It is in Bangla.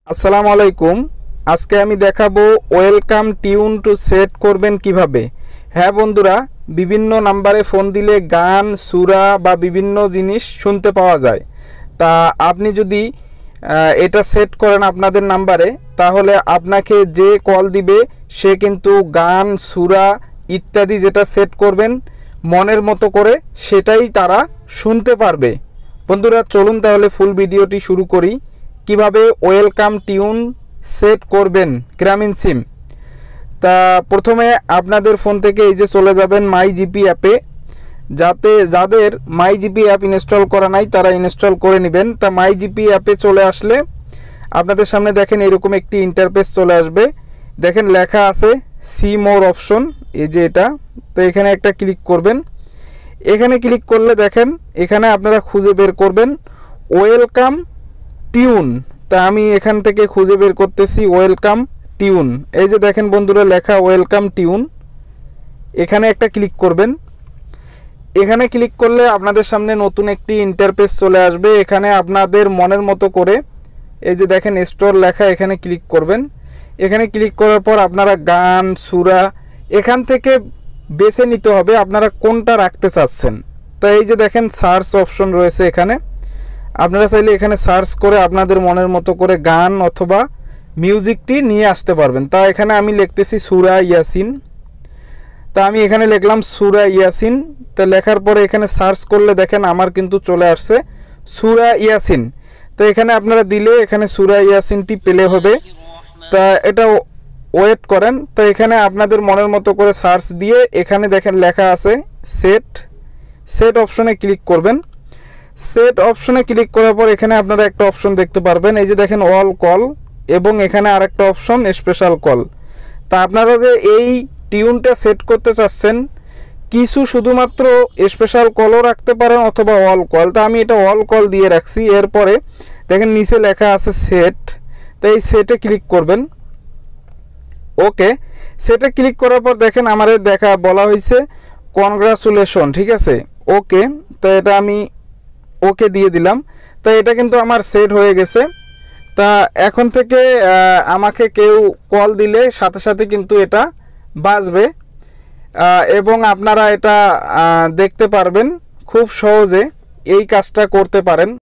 আসসালামু আলাইকুম। আজকে আমি দেখাবো ওয়েলকাম টিউন টু সেট করবেন কিভাবে। হ্যাঁ বন্ধুরা, বিভিন্ন নাম্বারে ফোন দিলে গান, সূরা বা বিভিন্ন জিনিস শুনতে পাওয়া যায়। তা আপনি যদি এটা সেট করেন আপনাদের নাম্বারে, তাহলে আপনাকে যে কল দিবে সে কিন্তু গান, সূরা ইত্যাদি যেটা সেট করবেন মনের মতো করে সেটাই তারা শুনতে পারবে। বন্ধুরা চলুন তাহলে ফুল ভিডিওটি শুরু করি। কিভাবে ওয়েলকাম টিউন সেট করবেন গ্রামীণ সিম। তা প্রথমে আপনাদের ফোন থেকে এই যে চলে যাবেন মাই জিপি অ্যাপে। যাদের মাই জিপি অ্যাপ ইনস্টল করা নাই তারা ইনস্টল করে নেবেন। তা মাই জিপি অ্যাপে চলে আসলে আপনাদের সামনে দেখেন এরকম একটি ইন্টারফেস চলে আসবে। দেখেন লেখা আছে সি মোর অপশন, এই যে এটা। তো এখানে একটা ক্লিক করবেন। এখানে ক্লিক করলে দেখেন এখানে আপনারা খুঁজে বের করবেন ওয়েলকাম টিউন। তা আমি এখান থেকে খুঁজে বের করতেছি ওয়েলকাম টিউন। এই যে দেখেন বন্ধুরা লেখা ওয়েলকাম টিউন, এখানে একটা ক্লিক করবেন। এখানে ক্লিক করলে আপনাদের সামনে নতুন একটি ইন্টারফেস চলে আসবে। এখানে আপনাদের মনের মতো করে এই যে দেখেন স্টোর লেখা, এখানে ক্লিক করবেন। এখানে ক্লিক করার পর আপনারা গান, সূরা এখান থেকে বেছে নিতে হবে আপনারা কোনটা রাখতে চাচ্ছেন। তো এই যে দেখেন সার্চ অপশন রয়েছে, এখানে আপনারা চাইলে এখানে সার্চ করে আপনাদের মনের মতো করে গান অথবা মিউজিকটি নিয়ে আসতে পারবেন। তা এখানে আমি লিখতেছি সূরা ইয়াসিন। তা আমি এখানে লিখলাম সূরা ইয়াসিন। তা লেখার পরে এখানে সার্চ করলে দেখেন আমার কিন্তু চলে আসছে সূরা ইয়াসিন। তো এখানে আপনারা দিলে এখানে সূরা ইয়াসিনটি পেলে হবে। তা এটা ওয়েট করেন। তো এখানে আপনাদের মনের মতো করে সার্চ দিয়ে এখানে দেখেন লেখা আছে সেট অপশনে ক্লিক করবেন। সেট অপশনে ক্লিক করার পর এখানে আপনারা একটা অপশন দেখতে পারবেন, এই যে দেখেন অল কল, এবং এখানে আরেকটা অপশন স্পেশাল কল। তা আপনারা যে এই টিউনটা সেট করতে চাচ্ছেন, কিছু শুধুমাত্র স্পেশাল কলও রাখতে পারেন অথবা অল কল। তা আমি এটা অল কল দিয়ে রাখছি। এরপরে দেখেন নিচে লেখা আছে সেট। তো এই সেটে ক্লিক করবেন। ওকে, সেটে ক্লিক করার পর দেখেন আমার বলা হয়েছে কনগ্রাচুলেশন, ঠিক আছে। ওকে, তো এটা আমি ওকে দিয়ে দিলাম। তো এটা কিন্তু আমার সেট হয়ে গেছে। তা এখন থেকে আমাকে কেউ কল দিলে সাথে সাথে কিন্তু এটা বাজবে এবং আপনারা এটা দেখতে পারবেন। খুব সহজে এই কাজটা করতে পারেন।